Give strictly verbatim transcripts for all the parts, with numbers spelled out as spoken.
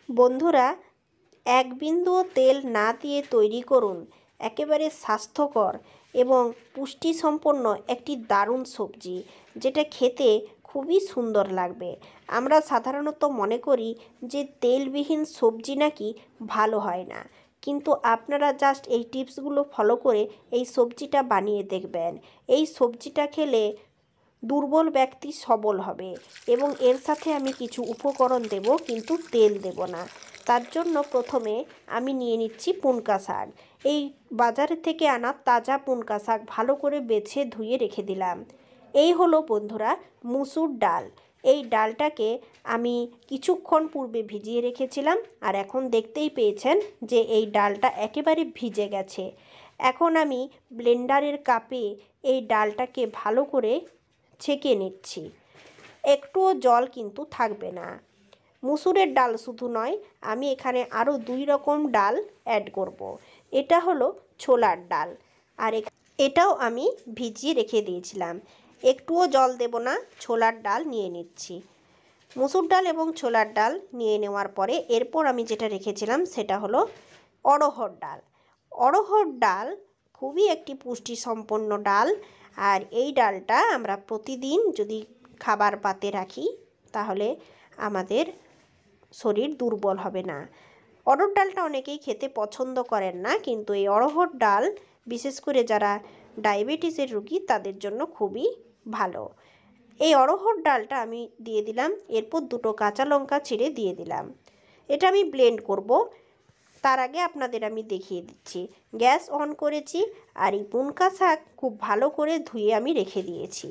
বন্ধুরা, এক বিন্দুও তেল না দিয়ে তৈরি করুন একেবারে স্বাস্থ্যকর এবং পুষ্টিসম্পন্ন একটি দারুণ সবজি, যেটা খেতে খুবই সুন্দর লাগবে। আমরা সাধারণত মনে করি যে তেলবিহীন সবজি নাকি ভালো হয় না, কিন্তু আপনারা জাস্ট এই টিপসগুলো ফলো করে এই সবজিটা বানিয়ে দেখবেন। এই সবজিটা খেলে দুর্বল ব্যক্তি সবল হবে এবং এর সাথে আমি কিছু উপকরণ দেব, কিন্তু তেল দেব না। তার জন্য প্রথমে আমি নিয়ে নিচ্ছি পুনকা শাক। এই বাজারে থেকে আনা তাজা পুনকা শাক ভালো করে বেছে ধুয়ে রেখে দিলাম। এই হলো বন্ধুরা মুসুর ডাল। এই ডালটাকে আমি কিছুক্ষণ পূর্বে ভিজিয়ে রেখেছিলাম, আর এখন দেখতেই পেয়েছেন যে এই ডালটা একেবারে ভিজে গেছে। এখন আমি ব্লেন্ডারের কাপে এই ডালটাকে ভালো করে ছেঁকে নিচ্ছি। একটুও জল কিন্তু থাকবে না। মুসুরের ডাল শুধু নয়, আমি এখানে আরও দুই রকম ডাল অ্যাড করব। এটা হলো ছোলার ডাল, আর এটাও আমি ভিজিয়ে রেখে দিয়েছিলাম। একটুও জল দেব না, ছোলার ডাল নিয়ে নিচ্ছি। মুসুর ডাল এবং ছোলার ডাল নিয়ে নেওয়ার পরে এরপর আমি যেটা রেখেছিলাম সেটা হলো অড়হর ডাল। অড়হর ডাল খুবই একটি পুষ্টিসম্পন্ন ডাল, আর এই ডালটা আমরা প্রতিদিন যদি খাবার পাতে রাখি তাহলে আমাদের শরীর দুর্বল হবে না। অড়হর ডালটা অনেকেই খেতে পছন্দ করেন না, কিন্তু এই অড়হর ডাল বিশেষ করে যারা ডায়াবেটিসের রোগী তাদের জন্য খুবই ভালো। এই অড়হর ডালটা আমি দিয়ে দিলাম, এরপর দুটো কাঁচা লঙ্কা ছিঁড়ে দিয়ে দিলাম। এটা আমি ব্লেন্ড করব। তার আগে আপনাদের আমি দেখিয়ে দিচ্ছি, গ্যাস অন করেছি আর এই পুনকা শাক খুব ভালো করে ধুয়ে আমি রেখে দিয়েছি।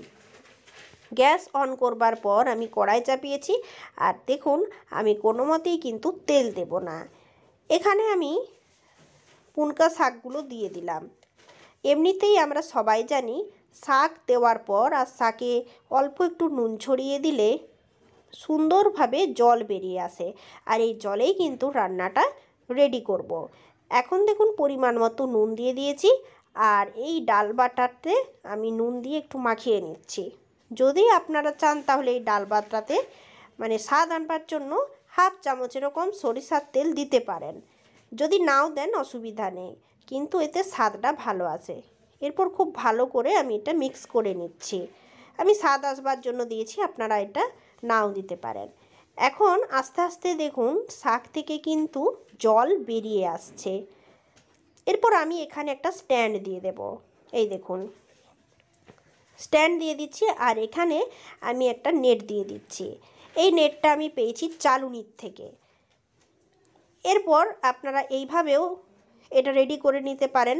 গ্যাস অন করবার পর আমি কড়াই চাপিয়েছি, আর দেখুন আমি কোনো মতেই কিন্তু তেল দেব না। এখানে আমি পুনকা শাকগুলো দিয়ে দিলাম। এমনিতেই আমরা সবাই জানি শাক দেওয়ার পর আর শাকে অল্প একটু নুন ছড়িয়ে দিলে সুন্দরভাবে জল বেরিয়ে আসে, আর এই জলেই কিন্তু রান্নাটা রেডি করব। এখন দেখুন পরিমাণ মতো নুন দিয়ে দিয়েছি, আর এই ডাল বাটাতে আমি নুন দিয়ে একটু মাখিয়ে নিচ্ছি। যদি আপনারা চান তাহলে এই ডাল বাটাতে মানে স্বাদ আনবার জন্য হাফ চামচ এরকম সরিষার তেল দিতে পারেন। যদি নাও দেন অসুবিধা নেই, কিন্তু এতে স্বাদটা ভালো আসে। এরপর খুব ভালো করে আমি এটা মিক্স করে নিচ্ছি। আমি স্বাদ আসবার জন্য দিয়েছি, আপনারা এটা নাও দিতে পারেন। এখন আস্তে আস্তে দেখুন শাক থেকে কিন্তু জল বেরিয়ে আসছে। এরপর আমি এখানে একটা স্ট্যান্ড দিয়ে দেব। এই দেখুন স্ট্যান্ড দিয়ে দিচ্ছি, আর এখানে আমি একটা নেট দিয়ে দিচ্ছি। এই নেটটা আমি পেয়েছি চালুনির থেকে। এরপর আপনারা এইভাবেও এটা রেডি করে নিতে পারেন,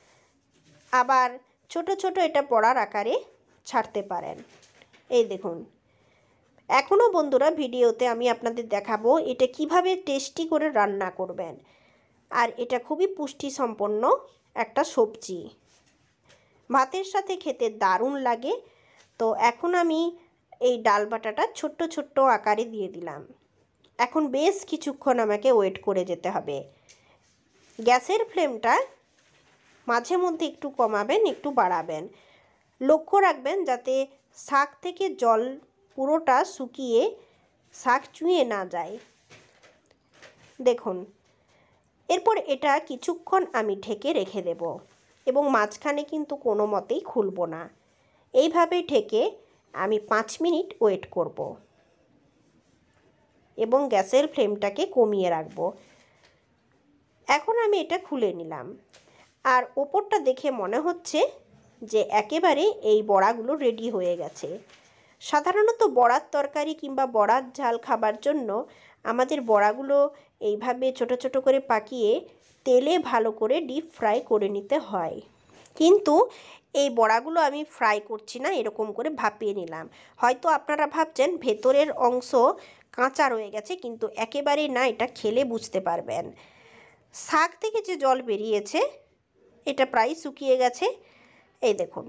আবার ছোট ছোট এটা বড়ার আকারে ছাড়তে পারেন। এই দেখুন এখনও বন্ধুরা ভিডিওতে আমি আপনাদের দেখাবো এটা কিভাবে টেস্টি করে রান্না করবেন, আর এটা খুবই পুষ্টিসম্পন্ন একটা সবজি, ভাতের সাথে খেতে দারুণ লাগে। তো এখন আমি এই ডাল বাটাটা ছোট্ট ছোট্ট আকারে দিয়ে দিলাম। এখন বেশ কিছুক্ষণ আমাকে ওয়েট করে যেতে হবে। গ্যাসের ফ্লেমটা মাঝে মধ্যে একটু কমাবেন, একটু বাড়াবেন। লক্ষ্য রাখবেন যাতে শাক থেকে জল পুরোটা শুকিয়ে শাক চুঁয়ে না যায়। দেখুন এরপর এটা কিছুক্ষণ আমি ঢেকে রেখে দেব, এবং মাঝখানে কিন্তু কোনো মতেই খুলব না। এইভাবে ঢেকে আমি পাঁচ মিনিট ওয়েট করব এবং গ্যাসের ফ্লেমটাকে কমিয়ে রাখব। এখন আমি এটা খুলে নিলাম, আর ওপরটা দেখে মনে হচ্ছে যে একেবারে এই বড়াগুলো রেডি হয়ে গেছে। সাধারণত বড়ার তরকারি কিংবা বড়ার ঝাল খাবার জন্য আমাদের বড়াগুলো এইভাবে ছোট ছোট করে পাকিয়ে তেলে ভালো করে ডিপ ফ্রাই করে নিতে হয়, কিন্তু এই বড়াগুলো আমি ফ্রাই করছি না, এরকম করে ভাপিয়ে নিলাম। হয়তো আপনারা ভাবছেন ভেতরের অংশ কাঁচা রয়ে গেছে, কিন্তু একেবারেই না, এটা খেলে বুঝতে পারবেন। শাক থেকে যে জল বেরিয়েছে এটা প্রায় শুকিয়ে গেছে। এই দেখুন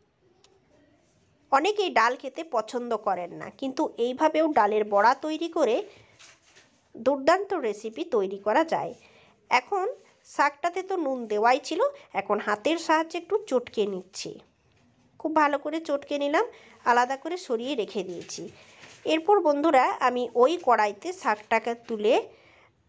অনেকেই ডাল খেতে পছন্দ করেন না, কিন্তু এইভাবেও ডালের বড়া তৈরি করে দুর্দান্ত রেসিপি তৈরি করা যায়। এখন শাকটাতে তো নুন দেওয়াই ছিল, এখন হাতের সাহায্যে একটু চটকে নিচ্ছি। খুব ভালো করে চটকে নিলাম, আলাদা করে সরিয়ে রেখে দিয়েছি। এরপর বন্ধুরা আমি ওই কড়াইতে শাকটাকে তুলে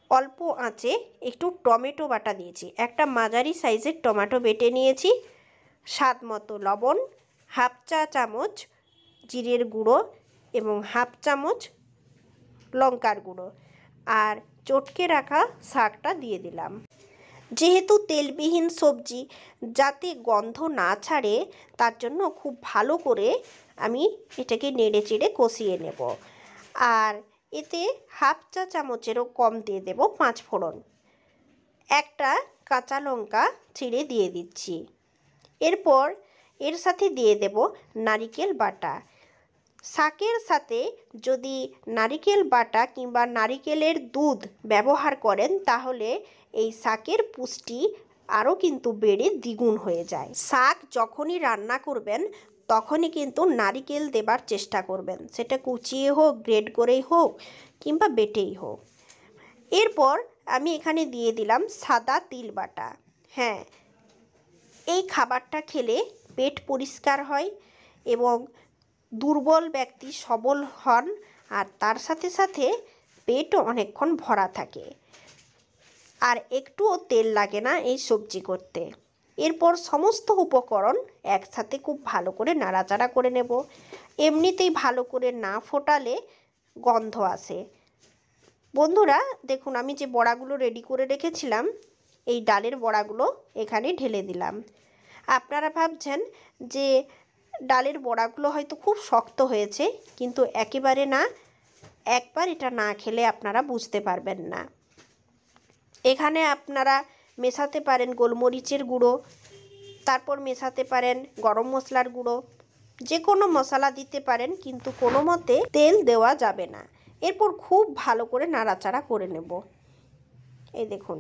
অল্প আঁচে একটু টমেটো বাটা দিয়েছি। একটা মাঝারি সাইজের টমেটো বেটে নিয়েছি, স্বাদ মতো লবণ, হাফ চা চামচ জিরের গুঁড়ো এবং হাফ চামচ লঙ্কার গুঁড়ো, আর চটকে রাখা শাকটা দিয়ে দিলাম। যেহেতু তেলবিহীন সবজি, যাতে গন্ধ না ছাড়ে তার জন্য খুব ভালো করে আমি এটাকে নেড়ে চেড়ে কষিয়ে নেব। আর এতে হাফ চা চামচেরও কম দিয়ে দেব পাঁচ ফোড়ন, একটা কাঁচা লঙ্কা ছিঁড়ে দিয়ে দিচ্ছি। এরপর এর সাথে দিয়ে দেব নারিকেল বাটা। শাকের সাথে যদি নারিকেল বাটা কিংবা নারিকেলের দুধ ব্যবহার করেন তাহলে এই শাকের পুষ্টি আরও কিন্তু বেড়ে দ্বিগুণ হয়ে যায়। শাক যখনই রান্না করবেন তখনই কিন্তু নারিকেল দেবার চেষ্টা করবেন, সেটা কুচিয়ে হোক, গ্রেড করেই হোক কিংবা বেটেই হোক। এরপর আমি এখানে দিয়ে দিলাম সাদা তিল বাটা। হ্যাঁ, এই খাবারটা খেলে পেট পরিষ্কার হয় এবং দুর্বল ব্যক্তি সবল হন, আর তার সাথে সাথে পেটও অনেকক্ষণ ভরা থাকে, আর একটুও তেল লাগে না এই সবজি করতে। এরপর সমস্ত উপকরণ একসাথে খুব ভালো করে নাড়াচাড়া করে নেব। এমনিতেই ভালো করে না ফোটালে গন্ধ আসে। বন্ধুরা দেখুন, আমি যে বড়াগুলো রেডি করে রেখেছিলাম এই ডালের বড়াগুলো এখানে ঢেলে দিলাম। আপনারা ভাবছেন যে ডালের বড়াগুলো হয়তো খুব শক্ত হয়েছে, কিন্তু একেবারে না। একবার এটা না খেলে আপনারা বুঝতে পারবেন না। এখানে আপনারা মেশাতে পারেন গোলমরিচের গুঁড়ো, তারপর মেশাতে পারেন গরম মশলার গুঁড়ো, যে কোনো মশলা দিতে পারেন, কিন্তু কোনো মতে তেল দেওয়া যাবে না। এরপর খুব ভালো করে নাড়াচাড়া করে নেব। এই দেখুন,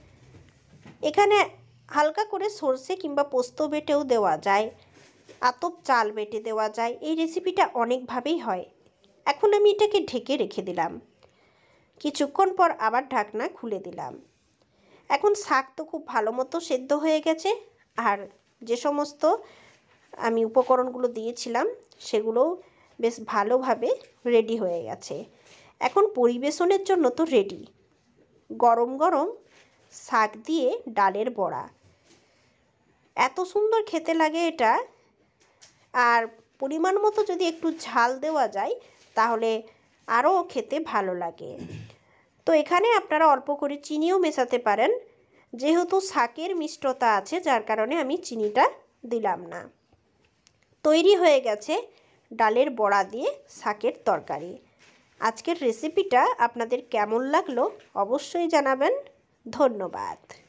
এখানে হালকা করে সর্ষে কিংবা পোস্ত বেটেও দেওয়া যায়, আতপ চাল বেটে দেওয়া যায়। এই রেসিপিটা অনেকভাবেই হয়। এখন আমি এটাকে ঢেকে রেখে দিলাম। কিছুক্ষণ পর আবার ঢাকনা খুলে দিলাম। এখন শাক তো খুব ভালো মতো সেদ্ধ হয়ে গেছে, আর যে সমস্ত আমি উপকরণগুলো দিয়েছিলাম সেগুলোও বেশ ভালোভাবে রেডি হয়ে গেছে। এখন পরিবেশনের জন্য তো রেডি। গরম গরম শাক দিয়ে ডালের বড়া, এত সুন্দর খেতে লাগে এটা। আর পরিমাণ মতো যদি একটু ঝাল দেওয়া যায় তাহলে আরও খেতে ভালো লাগে। তো এখানে আপনারা অল্প করে চিনিও মেশাতে পারেন, যেহেতু শাকের মিষ্টতা আছে যার কারণে আমি চিনিটা দিলাম না। তৈরি হয়ে গেছে ডালের বড়া দিয়ে শাকের তরকারি। আজকের রেসিপিটা আপনাদের কেমন লাগলো অবশ্যই জানাবেন। ধন্যবাদ।